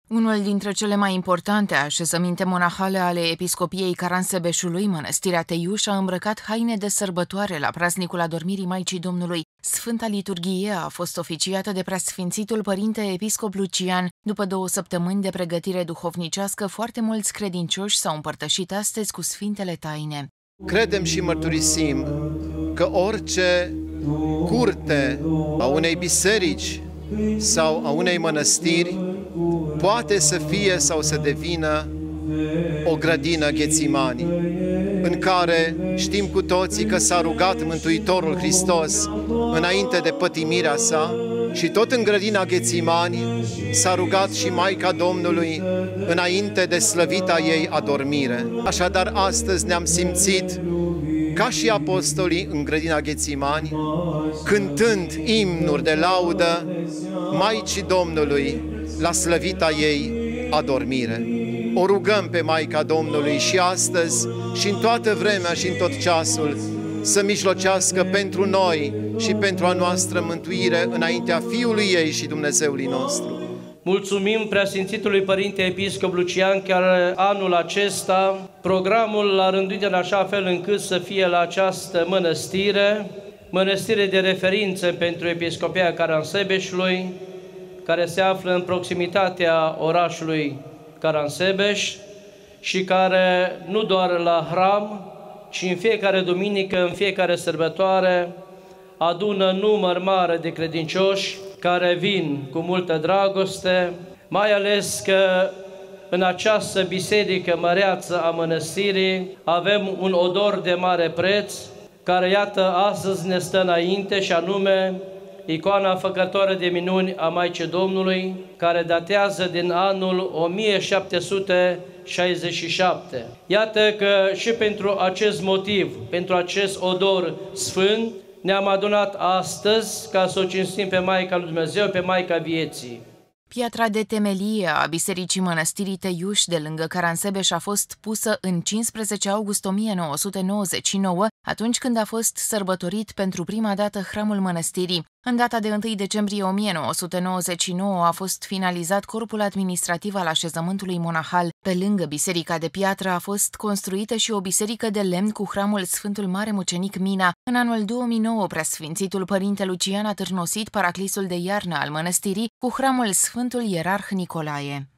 Unul dintre cele mai importante așezăminte monahale ale episcopiei Caransebeșului, Mănăstirea Teiuș, a îmbrăcat haine de sărbătoare la praznicul adormirii Maicii Domnului. Sfânta liturghie a fost oficiată de preasfințitul părinte episcop Lucian. După 2 săptămâni de pregătire duhovnicească, foarte mulți credincioși s-au împărtășit astăzi cu sfintele taine. Credem și mărturisim că orice curte a unei biserici sau a unei mănăstiri poate să fie sau să devină o grădină Ghețimani, în care știm cu toții că s-a rugat Mântuitorul Hristos înainte de pătimirea sa și tot în grădina Ghețimani s-a rugat și Maica Domnului înainte de slăvita ei adormire. Așadar, astăzi ne-am simțit ca și apostolii în grădina Ghețimani, cântând imnuri de laudă Maicii Domnului la slăvita ei adormire. O rugăm pe Maica Domnului și astăzi și în toată vremea și în tot ceasul să mijlocească pentru noi și pentru a noastră mântuire înaintea Fiului ei și Dumnezeului nostru. Mulțumim Preasfințitului Părinte Episcop Lucian, care anul acesta programul l-a rânduit în așa fel încât să fie la această mănăstire de referință pentru Episcopia Caransebeșului, care se află în proximitatea orașului Caransebeș și care nu doar la hram, ci în fiecare duminică, în fiecare sărbătoare, adună număr mare de credincioși care vin cu multă dragoste, mai ales că în această biserică măreață a mănăstirii avem un odor de mare preț, care iată astăzi ne stă înainte, și anume icoana făcătoare de minuni a Maicii Domnului, care datează din anul 1767. Iată că și pentru acest motiv, pentru acest odor sfânt, ne-am adunat astăzi ca să o cinstim pe Maica lui Dumnezeu, pe Maica Vieții. Piatra de temelie a Bisericii Mănăstirii Teiuș de lângă Caransebeș a fost pusă în 15 august 1999, atunci când a fost sărbătorit pentru prima dată hramul mănăstirii. În data de 1 decembrie 1999 a fost finalizat corpul administrativ al așezământului monahal. Pe lângă biserica de piatră a fost construită și o biserică de lemn cu hramul Sfântul Mare Mucenic Mina. În anul 2009, Preasfințitul Părinte Lucian a târnosit paraclisul de iarnă al mănăstirii cu hramul Sfântul Ierarh Nicolae.